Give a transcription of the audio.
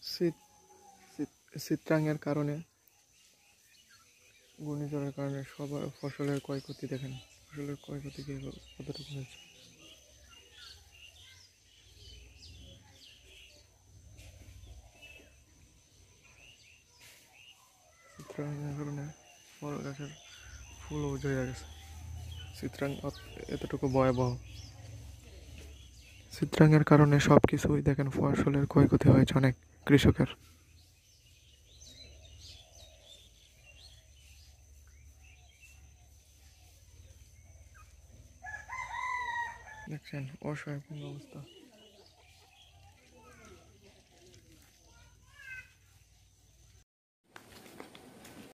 শীত শীতরাঙের কারণে ঘূর্ণিঝড়ের কারণে সবার ফসলের ক্ষয়ক্ষতি দেখেন, ফসলের ক্ষয়ক্ষতি কতটুকু হয়েছে। শীতরাঙের কারণে ফল গাছের ফুলও ঝরে গেছে। শীতরাং এতটুকু ভয়াবহ। শীতরাঙের কারণে সব কিছুই দেখেন, ফসলের ক্ষয়ক্ষতি হয়েছে অনেক কৃষকের। দেখছেন অসহায় অবস্থা।